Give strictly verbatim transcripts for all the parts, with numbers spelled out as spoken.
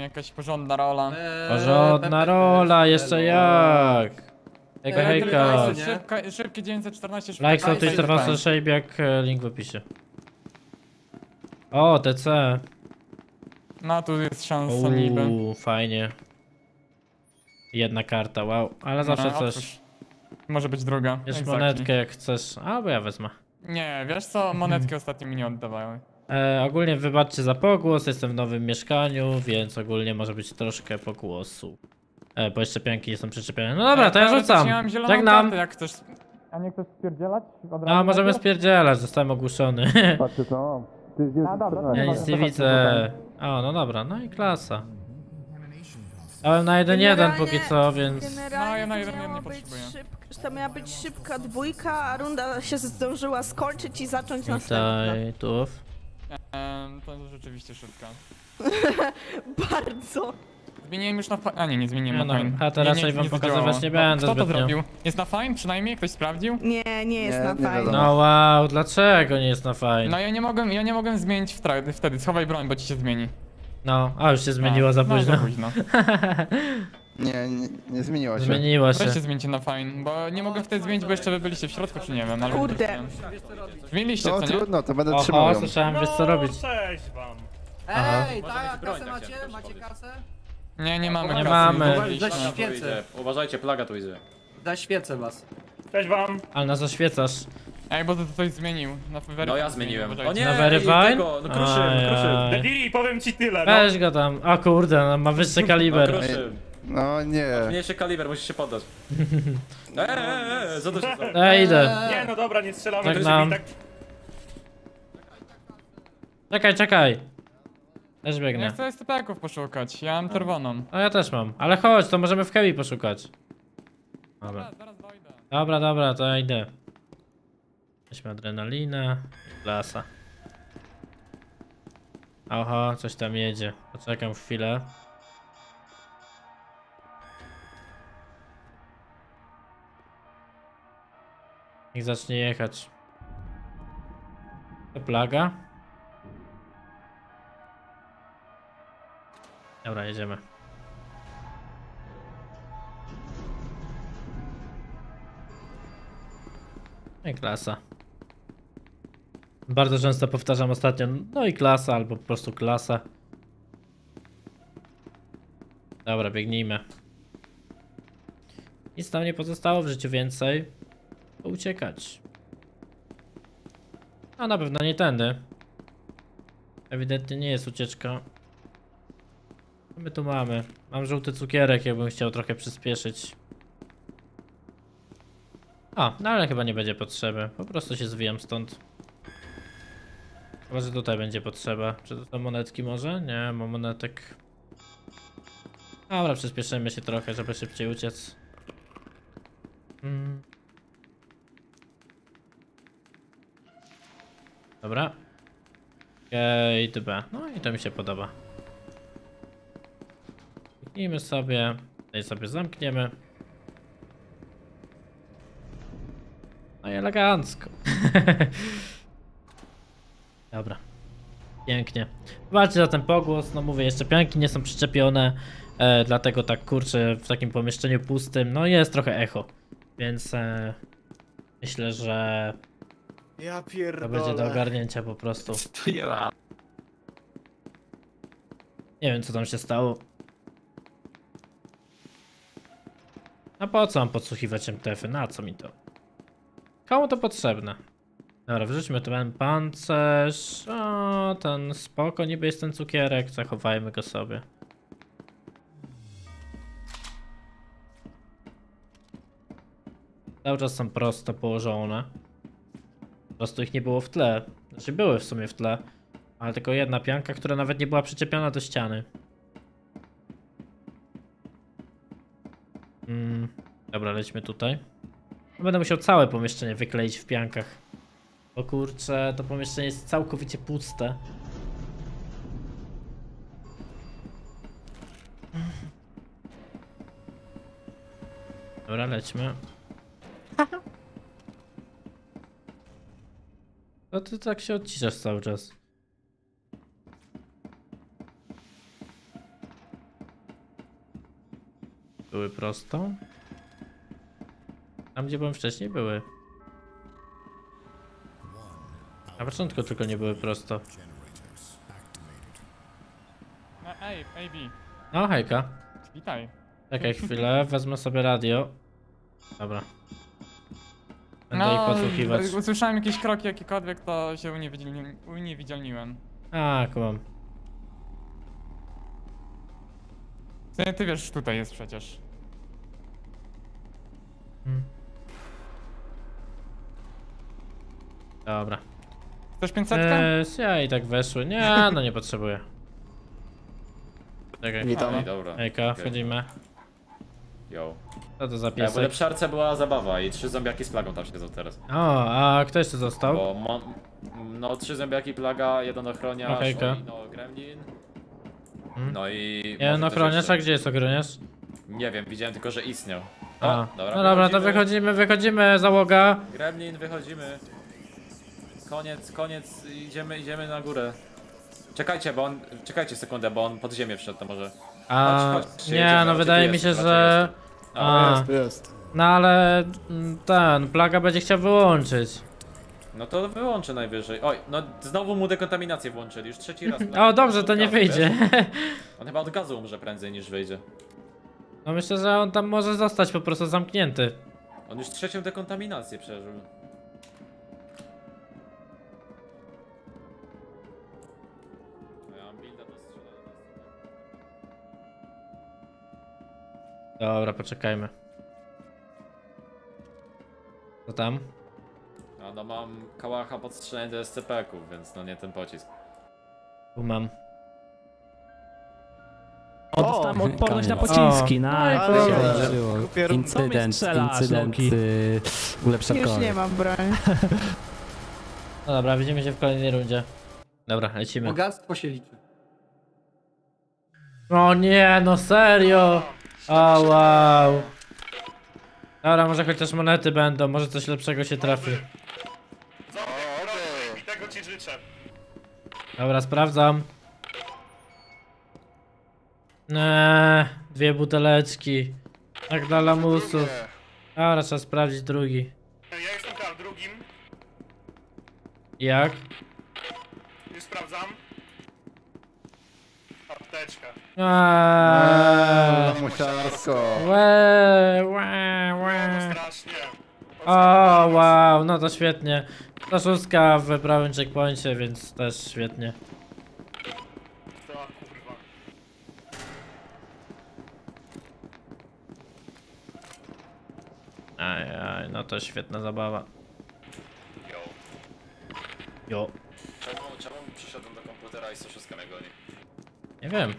jakaś porządna rola. Eee, Porządna rola, jeszcze jak. Hejka, hejka. Szybka, szybkie dziewięćset czternaście, szybkie Like, dziewięćset subtweet, czternaście. Shape, jak e, link w opisie. O, T C. No tu jest szansa niby. Uuu, fajnie. Jedna karta, wow. Ale zawsze No, coś. otwórz. Może być druga. Bierz exactly. monetkę jak chcesz. Albo ja wezmę. Nie, wiesz co? Monetki ostatnio mi nie oddawały. E, ogólnie wybaczcie za pogłos, jestem w nowym mieszkaniu, więc ogólnie może być troszkę pogłosu. E, bo jeszcze pianki nie są przyczepione. No dobra, to ja rzucam. Ja mam zieloną Żegnam. kartę, jak chcesz. A nie chcesz spierdzielać? Od razu No, możemy najpierw? spierdzielać, zostałem ogłuszony. Patrzcie to. Ty jest A, dobra, Ja nie nic ma- nie zobaczmy widzę. O, no dobra, no i klasa. Dałem na jeden jeden póki co, więc... No, ja na to jeden miało nie być potrzebuję. szybk- To miała być szybka dwójka, a runda się zdążyła skończyć i zacząć następna. Witaj, tuf. Ehm, to rzeczywiście szybka. Bardzo. Zmieniłem już na fa... A nie, nie zmieniłem Nie na no, fine. a teraz raczej wam pokazywać zadziałało. nie będę Kto to zbytnio. zrobił? Jest na fine? Przynajmniej? Ktoś sprawdził? Nie, nie jest Nie, na nie fajnie. wiadomo. No wow, dlaczego nie jest na fajnie? No ja nie mogłem, ja nie mogłem zmienić wtedy, wtedy. Schowaj broń, bo ci się zmieni. No, a już się zmieniło A, za no, późno. za późno. Nie, nie, nie zmieniło się. Zmieniło się. Weźcie zmieńcie na fine, bo nie mogłem wtedy zmienić, bo jeszcze wy byliście w środku, czy nie wiem, ale... Kurde. Zmieniliście, To co nie? trudno, to będę trzymał Oho, ją. słyszałem, wiesz co robić. Cześć wam. Aha. Ej, Może ta mieć broń, kasę tak macie? chciałem Macie powiedzieć. kasę? Nie, nie mamy Nie kasy. mamy. Za Plaga tu świecę. idzie. Uważajcie, plaga tu idzie. Za świecę was. Cześć wam. Ale nas oświecasz. Ej, bo to coś zmienił. Na Verify No ja zmienił, zmieniłem. uważajcie. O nie, Na ej, Verify? tego, no kruszym, Ajaj. kruszym. Dediri, powiem ci tyle, no. Weź go tam. O kurde, no, ma wyższy No kaliber. kruszym. No nie. Mniejszy kaliber, musisz się poddać. Eee, eee, eee, za dużo są. Ej, idę. Nie no dobra, nie strzelamy, Tak to się nam. mi tak... Czekaj, czekaj. Też Ja biegnę. chcę S T P-ków poszukać, ja mam czerwoną. No ja też mam. Ale chodź, to możemy w chemii poszukać. Dobra. Zaraz, zaraz dojdę. Dobra, dobra, to ja idę. Weźmy adrenalinę i klasa. Oho, coś tam jedzie. Poczekam chwilę. Niech zacznie jechać. To plaga? Dobra, jedziemy. No i klasa. Bardzo często powtarzam ostatnio, no i klasa, albo po prostu klasa. Dobra, biegnijmy. Nic nam nie pozostało w życiu więcej. To uciekać. A na pewno nie tędy. Ewidentnie nie jest ucieczka. Co my tu mamy? Mam żółty cukierek, jakbym chciał trochę przyspieszyć. A, no ale chyba nie będzie potrzeby. Po prostu się zwijam stąd. Chyba, że tutaj będzie potrzeba. Czy to są monetki może? Nie, mam monetek. Dobra, przyspieszymy się trochę, żeby szybciej uciec. Mm. Dobra. Gate B. No i to mi się podoba. Kliknijmy sobie. Tutaj sobie zamkniemy. No i elegancko. Dobra. Pięknie. Zobaczcie za ten pogłos. No mówię, jeszcze pianki nie są przyczepione. E, dlatego tak kurczę w takim pomieszczeniu pustym. No jest trochę echo. Więc e, myślę, że Ja to pierdolę. będzie do ogarnięcia po prostu. Tu nie ma. Nie wiem co tam się stało. A po co mam podsłuchiwać M T F-y? Na co mi to? Komu to potrzebne? Dobra, wrzućmy tu ten pancerz. O, ten spoko, niby jest ten cukierek. Zachowajmy go sobie. Cały czas są prosto położone. Po prostu ich nie było w tle. Znaczy były w sumie w tle. Ale tylko jedna pianka, która nawet nie była przyczepiona do ściany. Mm, dobra, lećmy tutaj. Będę musiał całe pomieszczenie wykleić w piankach. Bo kurczę, to pomieszczenie jest całkowicie puste. Dobra, lećmy. No ty tak się odciszasz cały czas. były prosto. Tam gdzie byłem wcześniej były. Na początku tylko nie były prosto. No, ej, A B, No hejka. witaj. Czekaj chwilę, wezmę sobie radio. Dobra. Będę ich podsłuchiwać. No, usłyszałem jakieś kroki jakiekolwiek, to się uniewidzialni- uniewidzialniłem. A, kumam. Ty, ty wiesz, tutaj jest przecież. Hmm. Dobra. Chcesz pięćset? Eee, ja i tak weszły. Nie, no nie potrzebuję. Czekaj. Witam. Ej, dobra. Hejka, Okej. wchodzimy. Yo. Co to za Ja, bo piesek? lepszarce była zabawa i trzy zombiaki z plagą tam siedzą teraz. O, a kto jeszcze został? Bo mo, no trzy zombiaki, plaga, jeden ochroniarz, Okejka. i no gremlin. Hmm. No i... Jeden może ktoś ochroniarz, jeszcze- a gdzie jest ochroniarz? Nie wiem, widziałem tylko, że istniał. A, O, dobra, no dobra, to wychodzimy, wychodzimy, załoga. Gremlin, wychodzimy. Koniec, koniec, idziemy, idziemy na górę. Czekajcie, bo on, czekajcie sekundę, bo on pod ziemię wszedł, to może... A, Chodź, chodźcie, nie, jedziemy, no raczej wydaje tu mi jest, się, raczej że... A, Jest, jest. no ale mm, ten, plaga będzie chciał wyłączyć. No to wyłączę najwyżej. Oj, no znowu mu dekontaminację włączyli, już trzeci raz. O, dobrze, to Od nie gazu, wyjdzie. wiesz? On chyba od gazu umrze prędzej niż wyjdzie. No myślę, że on tam może zostać po prostu zamknięty. On już trzecią dekontaminację przeżył. No ja mam builda do strzelania. Dobra, poczekajmy. Co tam? No, no mam kałacha pod strzelanie do S C P-ków, więc no nie ten pocisk. Tu mam. O, dostałem odporność na koniec. pociski, O. nice. Ale Wydarzyło. kupię Incydent, strzela, incydent Loki. y, Już ulepszarkowy. nie mam broni. No dobra, widzimy się w kolejnej rundzie. Dobra, lecimy. Bogactwo się liczy. O nie, no serio! O wow. Dobra, może chociaż monety będą, może coś lepszego się trafi. I tego ci życzę. Dobra, sprawdzam. Eee, dwie buteleczki. Tak dla lamusu. Dobra, trzeba sprawdzić drugi. Ja jestem tam drugim. Jak? Już sprawdzam. Apteczka. Eee, Musiarsko. łe, łe, No łe. strasznie. O, wow, no to świetnie. To szóstka w prawym checkpoincie, więc też świetnie. To kurwa. Aj, aj, no to świetna zabawa. Yo. Jo. Czemu, czemu przyszedłem do komputera i Soszuska mnie goni? Nie wiem.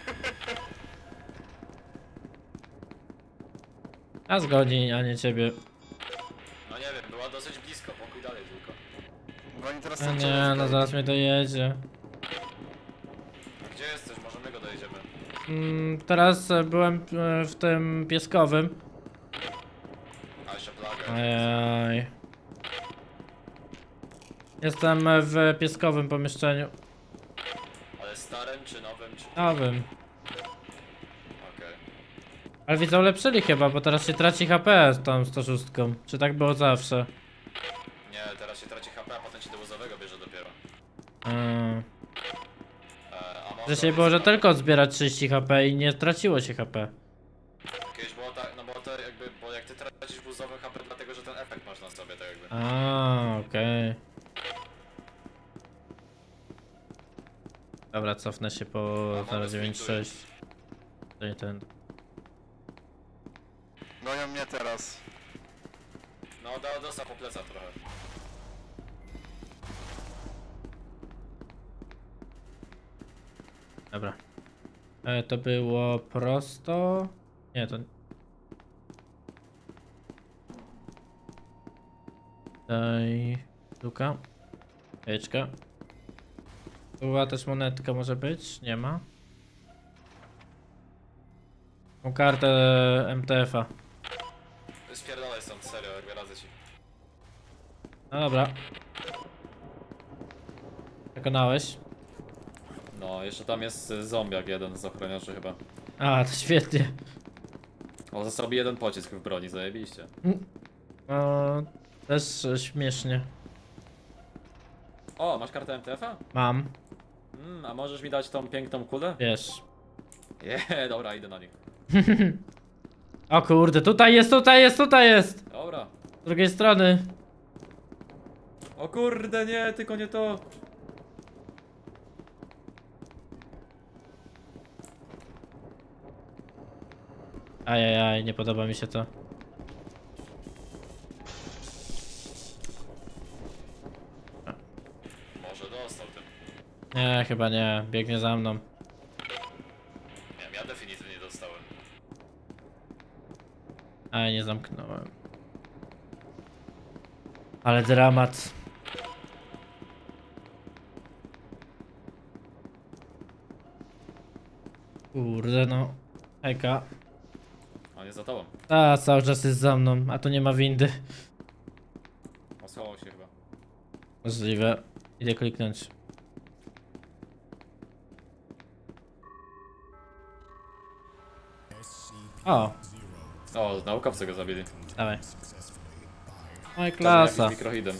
A zgodzi, a nie ciebie. No nie wiem, była dosyć blisko, pokój dalej tylko. Bo oni teraz A są nie, no zaraz mnie dojedzie. A gdzie jesteś? Może my go dojedziemy. Mm, teraz e, byłem e, w tym pieskowym. A jeszcze plaga. Ajaj. Jestem e, w pieskowym pomieszczeniu. Ale starym czy nowym? Czy... Nowym. Okej. Ale widzę, ulepszyli chyba, bo teraz się traci H P z tą sto sześć. Czy tak było zawsze? Nie, teraz się traci H P, a potem się do łozowego bierze dopiero. Mm. E, a może Wcześniej było, że tylko zbierać trzydzieści H P i nie traciło się H P. Kiedyś było tak, no bo to jakby, bo jak ty tracisz wuzowy H P, dlatego że ten efekt masz na sobie, tak jakby. A, okej. Dobra, cofnę się po zero dziewięć sześć. Tutaj ten. Gonią mnie teraz. No, da, dosa po plecach trochę. Dobra. E, to było prosto. Nie, to. Daj. Luka. Jeczka. Była też monetka, może być? Nie ma. Tą kartę M T F-a. Spierdalaj stąd, serio, jakby radzę ci. No dobra. Przekonałeś? No, jeszcze tam jest y, zombiak jeden z ochroniarzy chyba. A, to świetnie. O, został mi jeden pocisk w broni, zajebiście. O, też e, śmiesznie. O, masz kartę M T F-a? Mam, Mm, a możesz mi dać tą piękną kulę? wiesz. Je, dobra, idę na nich. O kurde, tutaj jest, tutaj jest, tutaj jest! Dobra. Z drugiej strony. O kurde, nie, tylko nie to. Ajajaj, nie podoba mi się to. Może dostał ten. Nie, chyba nie, biegnie za mną. Nie wiem, ja definitywnie dostałem. Aj, nie zamknąłem. Ale dramat. Kurde no. Hejka. On jest za tobą. A, cały czas jest za mną, a tu nie ma windy. O, schował się chyba. Możliwe. Idę kliknąć. O, O, naukowcy go zabili. dawaj. Oj, Pewnie klasa. jakimś mikrohidem.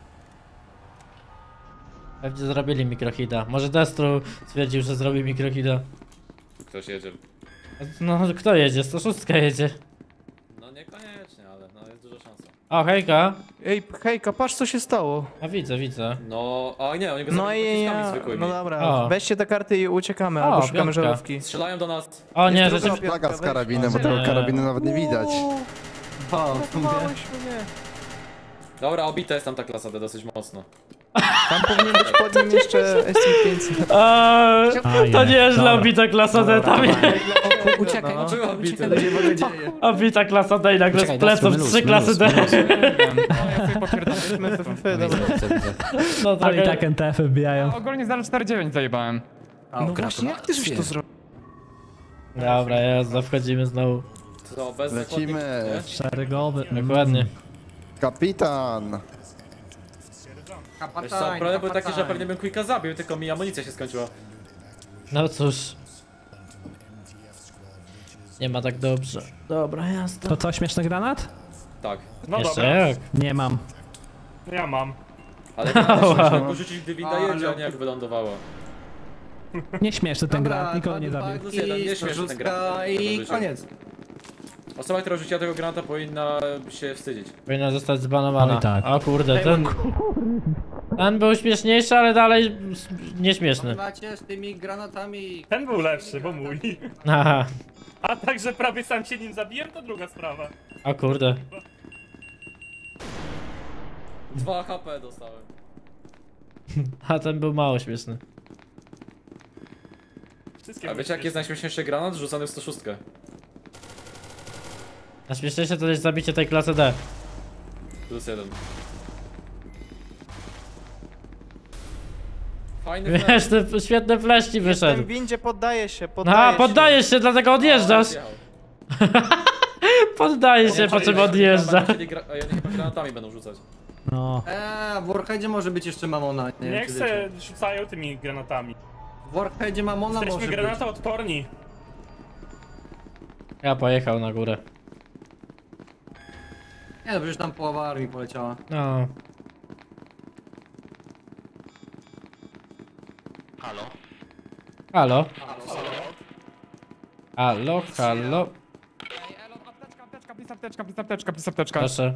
Pewnie zrobili mikrohida. Może Destru stwierdził, że zrobi mikrohida. Ktoś jedzie. No, kto jedzie? sto sześć jedzie. No niekoniecznie, ale no jest duża szansa. O, hejka. Ej, hejka, patrz co się stało. A widzę, widzę. No, a nie, oni go No zabili i pociskami ja, zwykłymi. no dobra, O. weźcie te karty i uciekamy, O, albo szukamy piątka. żarówki. Strzelają do nas. O nie, Jest że druga się... piątka, Plaga z weź. karabinem, bo Nie. tego karabinu nawet nie widać. O, Uratowałeś mnie. Dobra, obita jest tam ta klasa D dosyć mocno. Tam powinien być pod nim jeszcze S C pięćset. Eee, to nieźle obita klasa D tam jest. uciekaj, No. Czego obity? To się w ogóle dzieje. Obita klasa D i nagle z Czekaj, pleców Destru, trzy luz, klasy luz, D. luz. No ja sobie potwierdzam. My F F, dobra. No Ale i trochę... tak N T F wbijają. Ogólnie zero cztery dziewięć zajebałem. No właśnie, jak ty żeś to zrobił? Dobra, jazda, wchodzimy znowu. Co, bez Lecimy. zakładników, nie? Szeregowy. Dokładnie. Kapitan! Wiesz co, problem był taki, że pewnie bym Quicka zabił, tylko mi amunicja się skończyła. No cóż. Nie ma tak dobrze. Dobra, jazda. To co, śmieszny granat? Tak. No Jeszcze dobra, jak? Nie mam. ja mam. Ale wow. Mógł rzucić, gdy winda jedzie, a nie jak wylądowała. Nie śmieszny ten Dobra, granat, nikogo nie dwa zabił. Plus jeden, nie śmieszny ten granat. I Rzucił. koniec. Osoba, która rzuciła tego granata, powinna się wstydzić. Powinna zostać zbanowana. Oj, tak. O kurde, ten... Ten był śmieszniejszy, ale dalej s- nieśmieszny. Macie z tymi granatami. Ten był lepszy, bo mój. Aha. A także prawie sam się nim zabiłem, to druga sprawa. O kurde. dwa H P dostałem. A ten był mało śmieszny. Wszystkie A wiecie jaki jest najśmieszniejszy granat? Rzucany w sto sześć. A śmieszniejsze to jest zabicie tej klasy D. Plus jeden. Fajny Wiesz, ten świetny flash ci W wyszedł. tym windzie poddaje się, poddaje A, się. poddajesz się, dlatego odjeżdżasz. Poddajesz się, po czym odjeżdża. A oni chyba granatami będą rzucać. No. Eee, w Warheadzie może być jeszcze Mamona. Nie wiem, Niech czy se wiecie. rzucają tymi granatami. W Warheadzie Mamona może Jesteśmy być. granatoodporni. Ja pojechał na górę. Nie no, przecież tam połowa armii poleciała. No. Halo? Halo? Halo, halo. Apteczka, apteczka, pis apteczka, pis apteczka, pis apteczka. Proszę.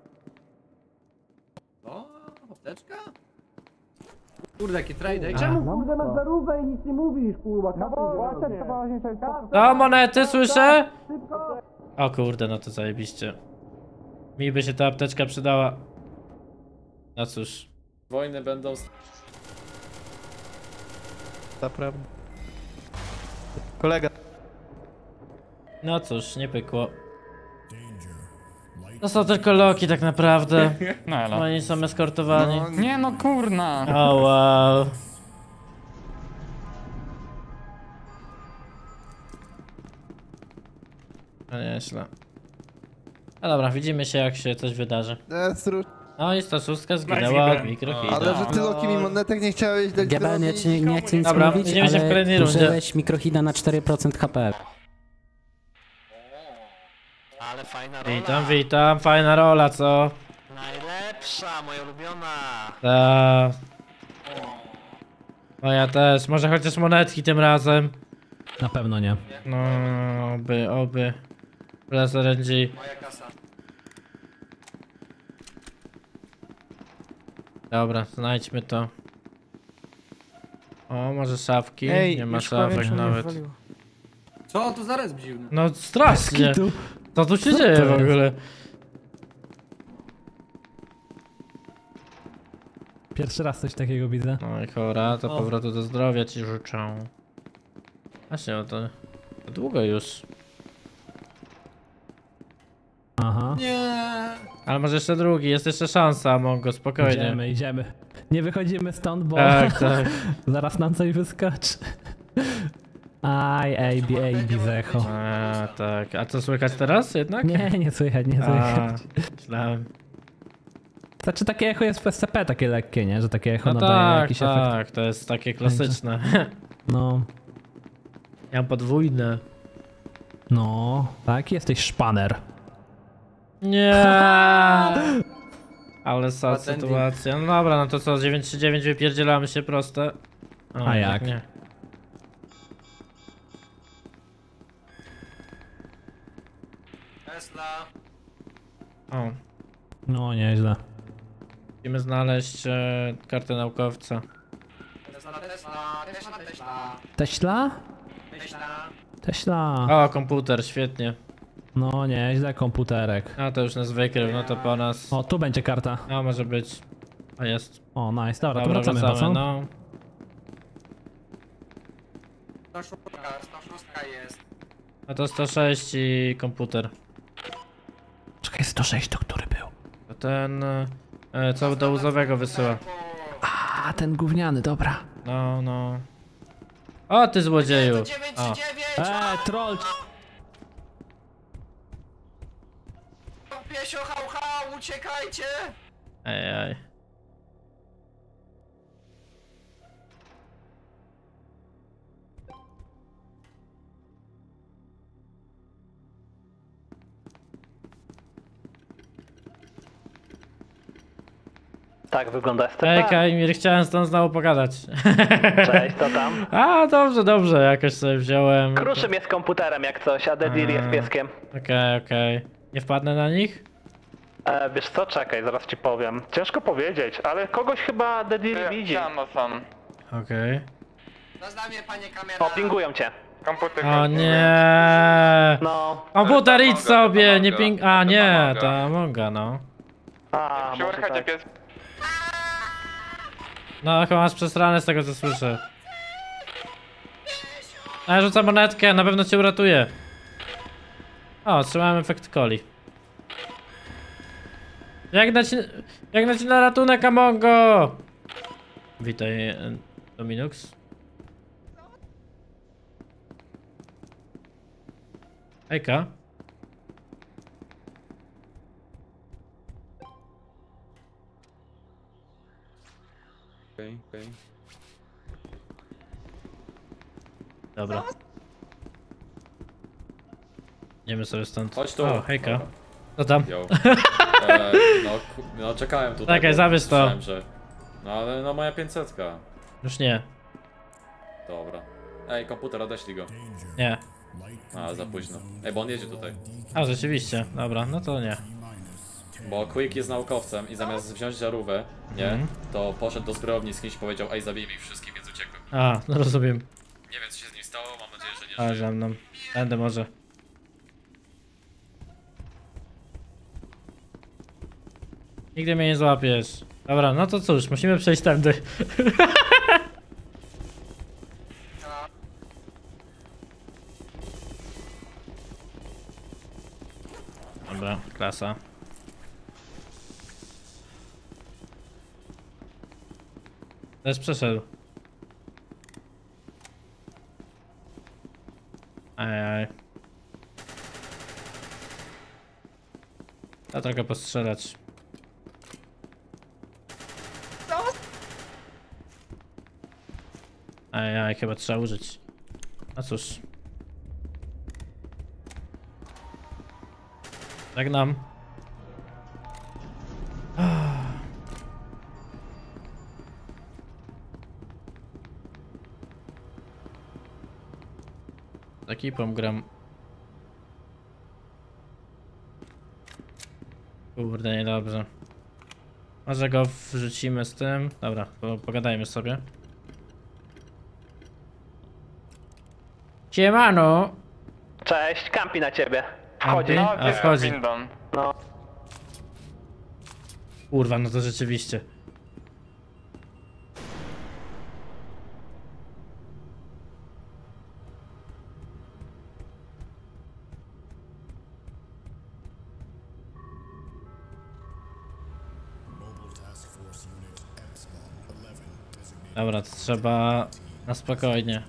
O, apteczka? Kurde, jaki trade. Czemu kurde masz zarówę i nic nie mówisz, kurwa? To monety, słyszę? O kurde, no to zajebiście. Mi by się ta apteczka przydała. No cóż. Wojny będą... Naprawdę. Kolega. No cóż, nie pykło. To są tylko loki tak naprawdę. No elo. Oni są eskortowani. No, Nie no kurna. O wow. No nieźle. No dobra, widzimy się jak się coś wydarzy. Destru, No i sto sześć zginęła Nice, od mikrohita. ale że ty Loki mi monetek nie chciałeś dać G B N, ja zrobić? ci nie chcę nic Dobra, mówić, widzimy się w ale kolejnej rundzie. użyłeś mikrohida na cztery procent H P. Ale fajna rola. Witam, witam, fajna rola, co? Najlepsza, moja ulubiona. Ta. No ja też, może chociaż monetki tym razem. Na pewno nie. No, oby, oby. Plus R N G. Moja kasa. Dobra, znajdźmy to. O, może szafki? Ej, nie ma już prawie szafek się mnie nawet. wywaliło. Co? To zaraz dziwne. No strasznie. Tu. Co tu się Co dzieje to w jest? ogóle? Pierwszy raz coś takiego widzę. No i chora, to O. powrotu do zdrowia ci życzę. Właśnie, no to, to długo już. Aha. Nie. Ale może jeszcze drugi, jest jeszcze szansa, Mongo, spokojnie. Idziemy, idziemy. Nie wychodzimy stąd, bo Tak, tak. zaraz nam coś wyskoczy. Aj, A B, A B, zecho. A, tak. A co słychać teraz jednak? Nie, nie słychać, nie A, słychać. myślałem. Znaczy takie echo jest w S C P takie lekkie, nie? Że takie echo No nadaje tak, jakiś efekt. tak, to jest takie klasyczne. No, Ja mam podwójne. no, tak, jesteś szpaner. Nie. Ale sad Patenty. sytuacja. No dobra, no to co, dziewięć trzy dziewięć wypierdzielamy się proste. O, A jednak jak? Nie. Tesla. O, No, nieźle. musimy znaleźć e, kartę naukowca. Tesla, Tesla, Tesla, Tesla. Teśla? Tesla. Teśla. O, komputer, świetnie. No, nieźle, komputerek. A to już nas wykrył, no to po nas. O, tu będzie karta. A może być. A jest. O, nice, dobra, to Dobra, wracamy chyba, co? no. sto sześć, sto sześć jest. A to sto sześć i komputer. Czekaj, sto sześć to który był? To ten, e, co do łzowego wysyła. A, ten gówniany, dobra. No, no. O, ty złodzieju. dziewięć O. trzy dziewięć. Eee, troll! Piesio, hał, hał, uciekajcie. Ej, ej. Tak wygląda S T P. Ej, Kajmir, chciałem z tą znowu pogadać. Cześć, co tam? A, dobrze, dobrze, jakoś sobie wziąłem. Kruszym jest komputerem jak coś, a Dediri jest A. pieskiem. Okej, okej. Nie wpadnę na nich? E, wiesz co, czekaj, zaraz ci powiem. Ciężko powiedzieć, ale kogoś chyba Dediri widzi. Okej. Nazna mnie, panie kamera. O, pingują cię. O nie. No. Komputer, idź sobie, nie ping... A, nie, to Amonga, no. A, może tak. No, chyba masz przesrane z tego, co słyszę. A ja rzucam monetkę, na pewno cię uratuje. O, otrzymałem efekt coli. Jak dać, jak dać na ratunek, Amongo! Witaj, e, Dominux. Hejka. Okej, okej. Dobra. Idziemy sobie stąd. Chodź tu. O, hejka. Dobra. Co tam? Yo. E, no, ku- no czekałem tutaj. Czekaj, bo zabierz to. słyszałem, Że... No ale no moja pięćsetka. Już nie. Dobra. Ej, komputer, odeślij go. Nie. A, za późno. Ej, bo on jedzie tutaj. A, rzeczywiście. Dobra, no to nie. Bo Quick jest naukowcem i zamiast wziąć żarówkę, nie, Mhm. to poszedł do zbrojowni z kimś i powiedział: ej, zabijmy ich wszystkich, więc uciekłem. A, no rozumiem. Nie wiem, co się z nim stało, mam nadzieję, że nie A, żyje. za mną. Będę może. Nigdy mnie nie złapiesz. Dobra, no to cóż, musimy przejść tędy. Dobra, klasa. Też przeszedł. Ajaj. Ja trochę postrzelać. Ajaj, chyba trzeba użyć. No cóż. Żegnam. Z ekipą gram. Kurde, niedobrze. Może go wrzucimy z tym. Dobra, po, pogadajmy sobie. Siemano! Cześć, kampi na ciebie. Wchodzi? Wchodzi. A, wchodzi. No. Kurwa, no to rzeczywiście. Dobra, to trzeba na spokojnie.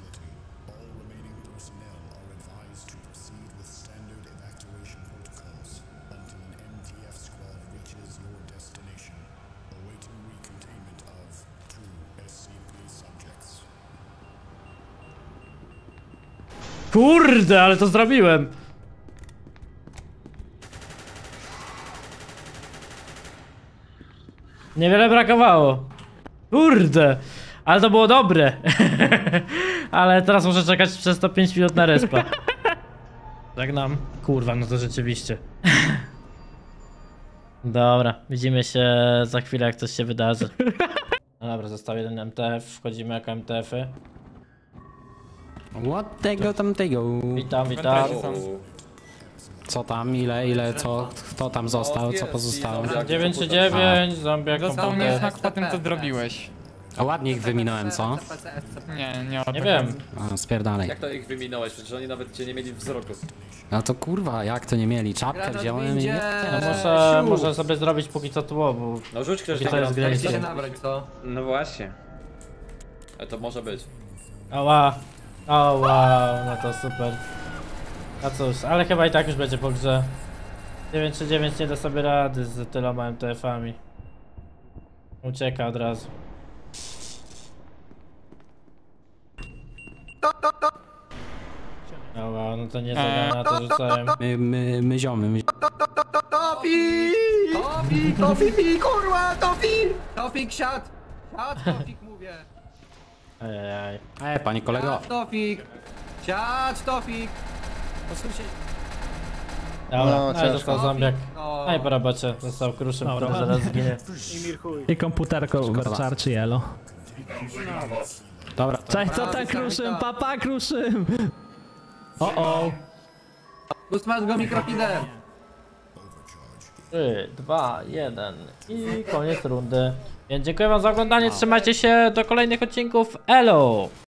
Kurde, ale to zrobiłem! Niewiele brakowało. Kurde, ale to było dobre. Ale teraz muszę czekać przez to pięć minut na respa. Żegnam. Kurwa, no to rzeczywiście. Dobra, widzimy się za chwilę, jak coś się wydarzy. No dobra, został jeden M T F, wchodzimy jako M T F-y. What tego tam tego? Witam, witam. Co tam, ile, ile, co, kto tam został, co pozostało? dziewięć trzy dziewięć, zombiak Dostał komputer. mnie znak po tym, co zrobiłeś. A ładnie ich wyminąłem, co? Nie, nie Nie wiem. A, spierdalej. Jak to ich wyminąłeś? Przecież oni nawet cię nie mieli wzroku. No to kurwa, jak to nie mieli? Czapkę wziąłem i... No muszę, muszę sobie zrobić póki co tło, bo... No rzuć ktoś Póki co jest granicy. nabrać, co? No właśnie. Ale to może być. Ała. O wow, no to super. A cóż, ale chyba i tak już będzie po grze. dziewięć trzy dziewięć nie da sobie rady z tyloma M T F-ami. Ucieka od razu. O wow, no to nie zadania, to rzucałem. My, my, my ziomy, my... Tofik! Tofik, Tofik, kurwa, Tofik! Tofik, siad! Siad, Tofik, mówię! Ajajaj. E, panie kolego. Siad, Tofik! Siad, Tofik! Dobra, No, no, no i ciężko. został zombiak. No. No i po robocie, został kruszym, który zaraz zginie. I komputerką Warczarczy Elo. Dobra. Cześć, co tam kruszym? Papa kruszym! O o! Usmasz go mikrofidem! trzy, dwa, jeden i koniec rundy. Więc dziękuję wam za oglądanie, trzymajcie się do kolejnych odcinków. Elo!